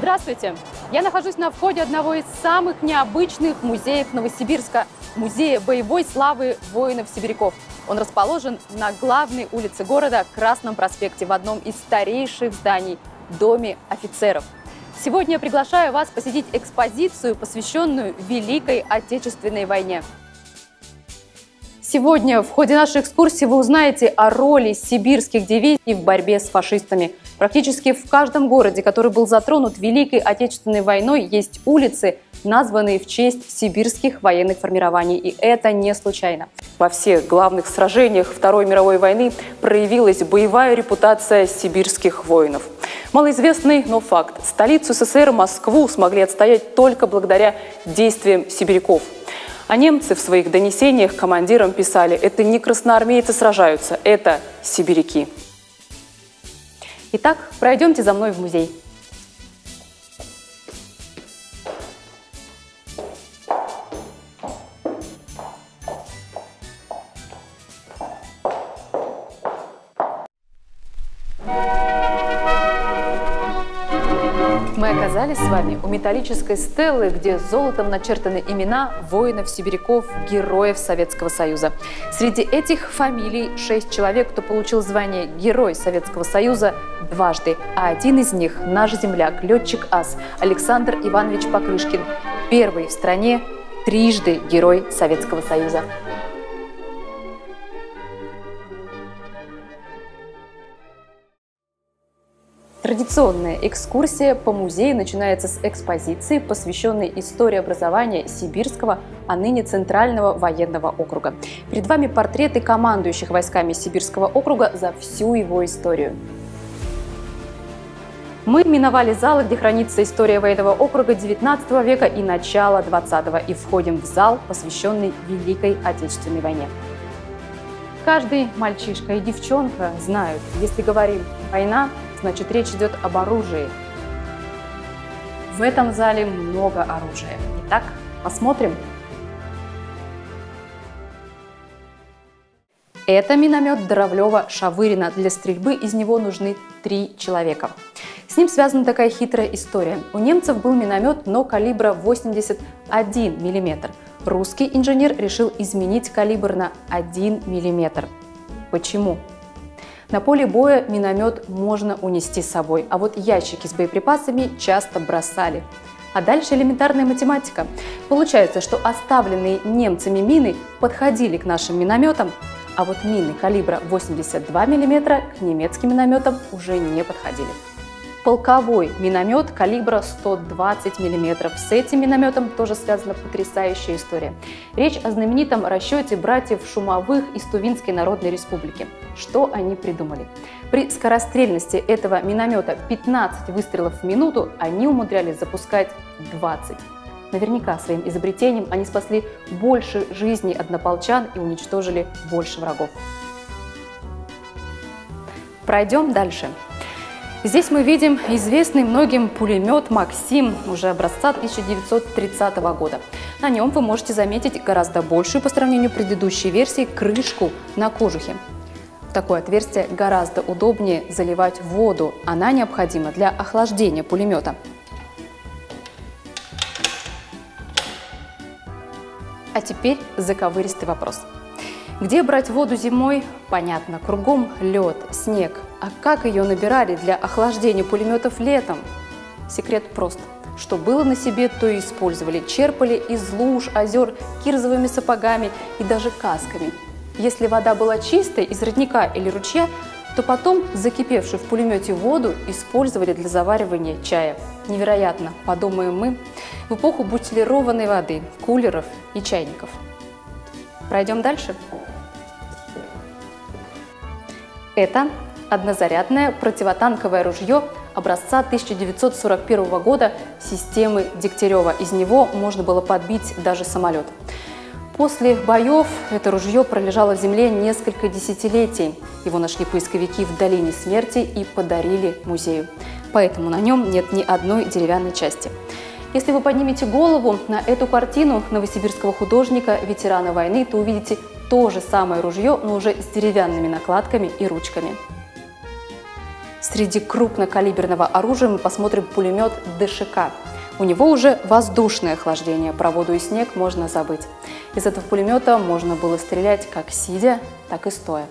Здравствуйте! Я нахожусь на входе одного из самых необычных музеев Новосибирска – музея боевой славы воинов-сибиряков. Он расположен на главной улице города, Красном проспекте, в одном из старейших зданий – Доме офицеров. Сегодня я приглашаю вас посетить экспозицию, посвященную Великой Отечественной войне. Сегодня в ходе нашей экскурсии вы узнаете о роли сибирских дивизий в борьбе с фашистами. Практически в каждом городе, который был затронут Великой Отечественной войной, есть улицы, названные в честь сибирских военных формирований. И это не случайно. Во всех главных сражениях Второй мировой войны проявилась боевая репутация сибирских воинов. Малоизвестный, но факт. Столицу СССР, Москву, смогли отстоять только благодаря действиям сибиряков. А немцы в своих донесениях командирам писали: это не красноармейцы сражаются, это сибиряки. Итак, пройдемте за мной в музей. Мы оказались с вами у металлической стелы, где золотом начертаны имена воинов-сибиряков, героев Советского Союза. Среди этих фамилий 6 человек, кто получил звание Герой Советского Союза дважды, а один из них – наш земляк, летчик-ас Александр Иванович Покрышкин, первый в стране трижды Герой Советского Союза. Традиционная экскурсия по музею начинается с экспозиции, посвященной истории образования Сибирского, а ныне Центрального военного округа. Перед вами портреты командующих войсками Сибирского округа за всю его историю. Мы миновали залы, где хранится история военного округа XIX века и начала XX, и входим в зал, посвященный Великой Отечественной войне. Каждый мальчишка и девчонка знают, если говорим «война», значит, речь идет об оружии. В этом зале много оружия. Итак, посмотрим. Это миномет Дроблева-Шавырина. Для стрельбы из него нужны 3 человека. С ним связана такая хитрая история. У немцев был миномет, но калибра 81 мм. Русский инженер решил изменить калибр на 1 мм. Почему? На поле боя миномет можно унести с собой, а вот ящики с боеприпасами часто бросали. А дальше элементарная математика. Получается, что оставленные немцами мины подходили к нашим минометам, а вот мины калибра 82 мм к немецким минометам уже не подходили. Полковой миномет калибра 120 мм. С этим минометом тоже связана потрясающая история. Речь о знаменитом расчете братьев Шумовых из Тувинской Народной Республики. Что они придумали? При скорострельности этого миномета 15 выстрелов в минуту они умудрялись запускать 20. Наверняка своим изобретением они спасли больше жизней однополчан и уничтожили больше врагов. Пройдем дальше. Здесь мы видим известный многим пулемет «Максим» уже образца 1930 года. На нем вы можете заметить гораздо большую по сравнению с предыдущей версией крышку на кожухе. В такое отверстие гораздо удобнее заливать воду. Она необходима для охлаждения пулемета. А теперь заковыристый вопрос. Где брать воду зимой? Понятно, кругом лед, снег. А как ее набирали для охлаждения пулеметов летом? Секрет прост. Что было на себе, то и использовали. Черпали из луж, озер, кирзовыми сапогами и даже касками. Если вода была чистой, из родника или ручья, то потом закипевшую в пулемете воду использовали для заваривания чая. Невероятно, подумаем мы, в эпоху бутилированной воды, кулеров и чайников. Пройдем дальше. Это однозарядное противотанковое ружье образца 1941 года системы Дегтярева. Из него можно было подбить даже самолет. После боев это ружье пролежало в земле несколько десятилетий. Его нашли поисковики в долине смерти и подарили музею. Поэтому на нем нет ни одной деревянной части. Если вы поднимете голову на эту картину новосибирского художника, ветерана войны, то увидите то же самое ружье, но уже с деревянными накладками и ручками. С Среди крупнокалиберного оружия мы посмотрим пулемет ДШК. У него уже воздушное охлаждение, про воду и снег можно забыть. Из этого пулемета можно было стрелять как сидя, так и стоя.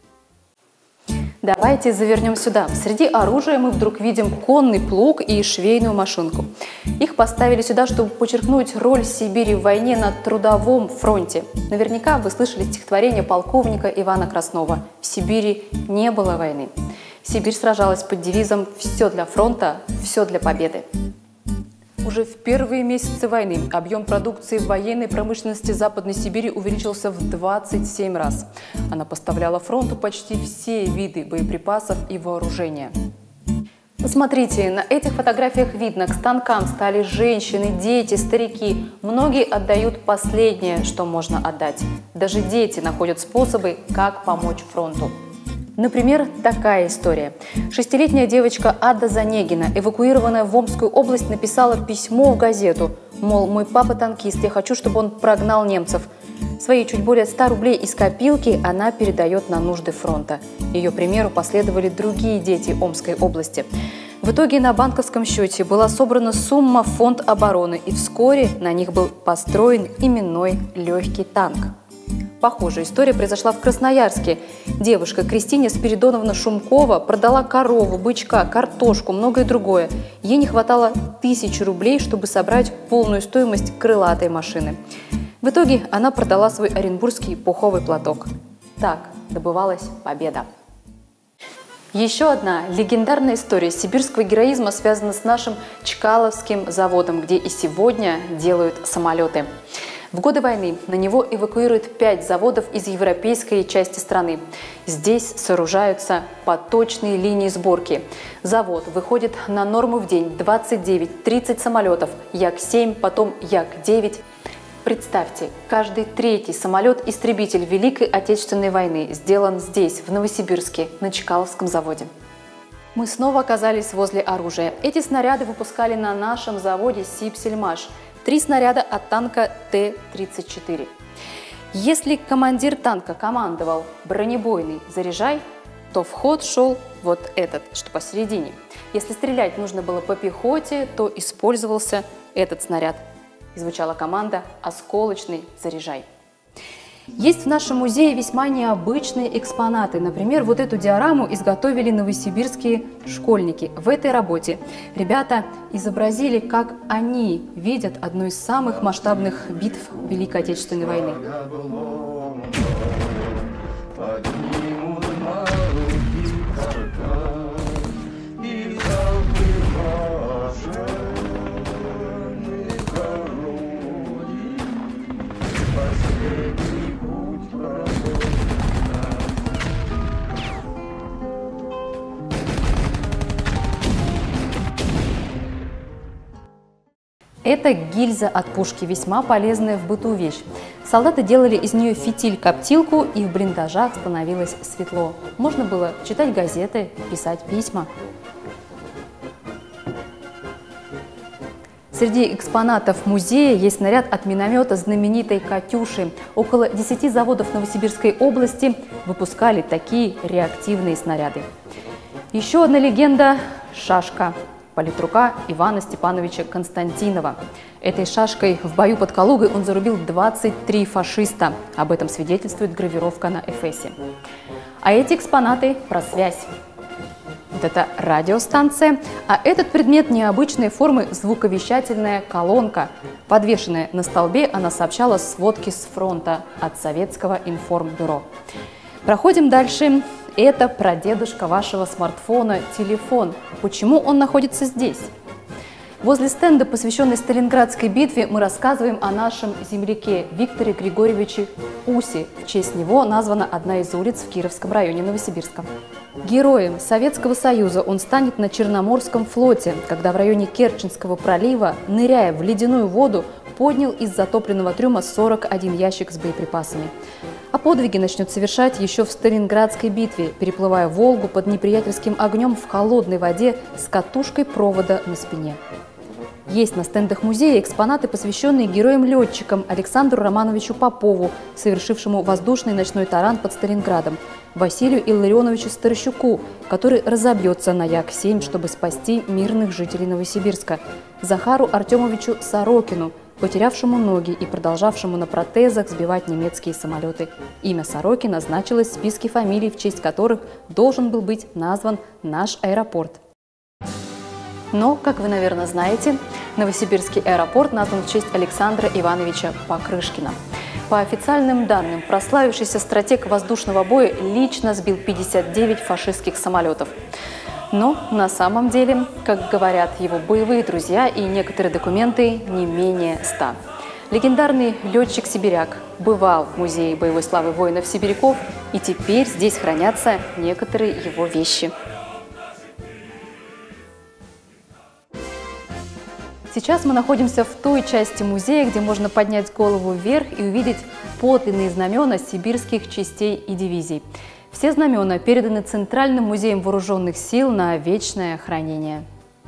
Давайте завернем сюда. Среди оружия мы вдруг видим конный плуг и швейную машинку. Их поставили сюда, чтобы подчеркнуть роль Сибири в войне на трудовом фронте. Наверняка вы слышали стихотворение полковника Ивана Краснова «В Сибири не было войны». Сибирь сражалась под девизом «Все для фронта, все для победы». Уже в первые месяцы войны объем продукции военной промышленности Западной Сибири увеличился в 27 раз. Она поставляла фронту почти все виды боеприпасов и вооружения. Посмотрите, на этих фотографиях видно, к станкам стали женщины, дети, старики. Многие отдают последнее, что можно отдать. Даже дети находят способы, как помочь фронту. Например, такая история. 6-летняя девочка Ада Занегина, эвакуированная в Омскую область, написала письмо в газету. Мол, мой папа танкист, я хочу, чтобы он прогнал немцев. Свои чуть более 100 рублей из копилки она передает на нужды фронта. Ее примеру последовали другие дети Омской области. В итоге на банковском счете была собрана сумма в фонд обороны, и вскоре на них был построен именной легкий танк. Похожая история произошла в Красноярске. Девушка Кристина Спиридоновна Шумкова продала корову, бычка, картошку, многое другое. Ей не хватало 1000 рублей, чтобы собрать полную стоимость крылатой машины. В итоге она продала свой оренбургский пуховый платок. Так добывалась победа. Еще одна легендарная история сибирского героизма связана с нашим Чкаловским заводом, где и сегодня делают самолеты. В годы войны на него эвакуируют 5 заводов из европейской части страны. Здесь сооружаются поточные линии сборки. Завод выходит на норму в день 29-30 самолетов, Як-7, потом Як-9. Представьте, каждый 3-й самолет-истребитель Великой Отечественной войны сделан здесь, в Новосибирске, на Чкаловском заводе. Мы снова оказались возле оружия. Эти снаряды выпускали на нашем заводе Сибсельмаш. 3 снаряда от танка Т-34. Если командир танка командовал «бронебойный, заряжай», то в ход шел вот этот, что посередине. Если стрелять нужно было по пехоте, то использовался этот снаряд. И звучала команда «осколочный, заряжай». Есть в нашем музее весьма необычные экспонаты. Например, вот эту диораму изготовили новосибирские школьники. В этой работе ребята изобразили, как они видят одну из самых масштабных битв Великой Отечественной войны. Это гильза от пушки, весьма полезная в быту вещь. Солдаты делали из нее фитиль-коптилку, и в блиндажах становилось светло. Можно было читать газеты, писать письма. Среди экспонатов музея есть снаряд от миномета знаменитой «Катюши». Около 10 заводов Новосибирской области выпускали такие реактивные снаряды. Еще одна легенда – шашка политрука Ивана Степановича Константинова. Этой шашкой в бою под Калугой он зарубил 23 фашиста. Об этом свидетельствует гравировка на эфесе. А эти экспонаты про связь. Вот это радиостанция, а этот предмет необычной формы звуковещательная колонка. Подвешенная на столбе, она сообщала сводки с фронта от советского информбюро. Проходим дальше. Это прадедушка вашего смартфона, телефон. Почему он находится здесь? Возле стенда, посвященной Сталинградской битве, мы рассказываем о нашем земляке Викторе Григорьевиче Усе. В честь него названа одна из улиц в Кировском районе Новосибирска. Героем Советского Союза он станет на Черноморском флоте, когда в районе Керченского пролива, ныряя в ледяную воду, поднял из затопленного трюма 41 ящик с боеприпасами. А подвиги начнет совершать еще в Сталинградской битве, переплывая Волгу под неприятельским огнем в холодной воде с катушкой провода на спине. Есть на стендах музея экспонаты, посвященные героям-летчикам Александру Романовичу Попову, совершившему воздушный ночной таран под Сталинградом, Василию Илларионовичу Старощуку, который разобьется на Як-7, чтобы спасти мирных жителей Новосибирска, Захару Артемовичу Сорокину, потерявшему ноги и продолжавшему на протезах сбивать немецкие самолеты. Имя Сорокина значилось в списке фамилий, в честь которых должен был быть назван наш аэропорт. Но, как вы, наверное, знаете, Новосибирский аэропорт назван в честь Александра Ивановича Покрышкина. По официальным данным, прославившийся стратег воздушного боя лично сбил 59 фашистских самолетов. Но на самом деле, как говорят его боевые друзья и некоторые документы, не менее 100. Легендарный летчик-сибиряк бывал в Музее боевой славы воинов-сибиряков, и теперь здесь хранятся некоторые его вещи. Сейчас мы находимся в той части музея, где можно поднять голову вверх и увидеть подлинные знамена сибирских частей и дивизий. Все знамена переданы Центральным музеем вооруженных сил на вечное хранение.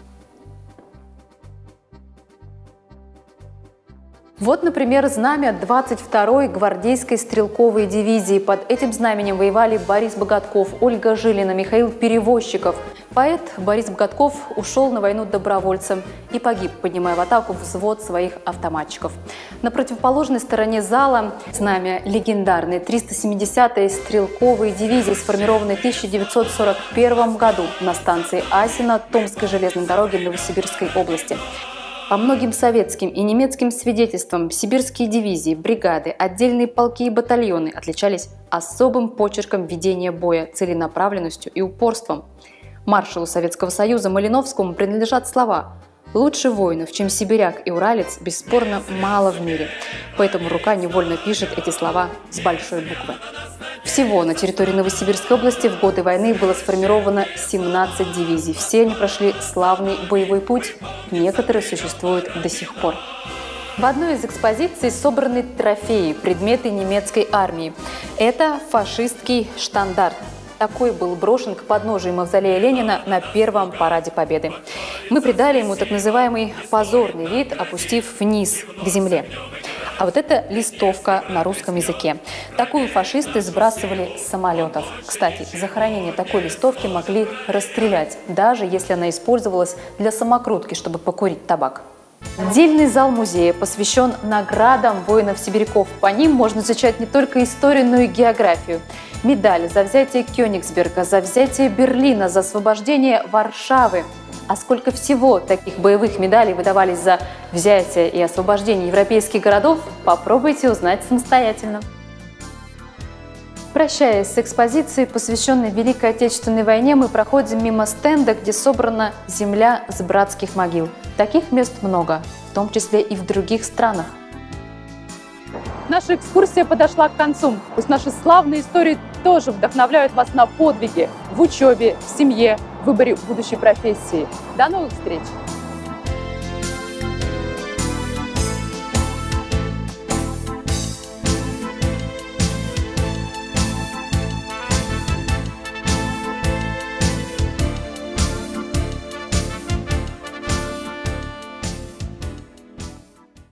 Вот, например, знамя 22-й гвардейской стрелковой дивизии. Под этим знаменем воевали Борис Богатков, Ольга Жилина, Михаил Перевозчиков. Поэт Борис Богатков ушел на войну добровольцем и погиб, поднимая в атаку взвод своих автоматчиков. На противоположной стороне зала знамя легендарной 370-й стрелковой дивизии, сформированной в 1941 году на станции Асино Томской железной дороги Новосибирской области. По многим советским и немецким свидетельствам, сибирские дивизии, бригады, отдельные полки и батальоны отличались особым почерком ведения боя, целенаправленностью и упорством. Маршалу Советского Союза Малиновскому принадлежат слова: «Лучше воинов, чем сибиряк и уралец, бесспорно мало в мире». Поэтому рука невольно пишет эти слова с большой буквы. Всего на территории Новосибирской области в годы войны было сформировано 17 дивизий. Все они прошли славный боевой путь, некоторые существуют до сих пор. В одной из экспозиций собраны трофеи, предметы немецкой армии. Это фашистский штандарт. Такой был брошен к подножию мавзолея Ленина на первом параде Победы. Мы придали ему так называемый позорный вид, опустив вниз, к земле. А вот это листовка на русском языке. Такую фашисты сбрасывали с самолетов. Кстати, за хранение такой листовки могли расстрелять, даже если она использовалась для самокрутки, чтобы покурить табак. Отдельный зал музея посвящен наградам воинов-сибиряков. По ним можно изучать не только историю, но и географию. Медали за взятие Кёнигсберга, за взятие Берлина, за освобождение Варшавы. А сколько всего таких боевых медалей выдавались за взятие и освобождение европейских городов, попробуйте узнать самостоятельно. Прощаясь с экспозицией, посвященной Великой Отечественной войне, мы проходим мимо стенда, где собрана земля с братских могил. Таких мест много, в том числе и в других странах. Наша экскурсия подошла к концу. Пусть наши славные истории тоже вдохновляют вас на подвиги в учебе, в семье, в выборе будущей профессии. До новых встреч!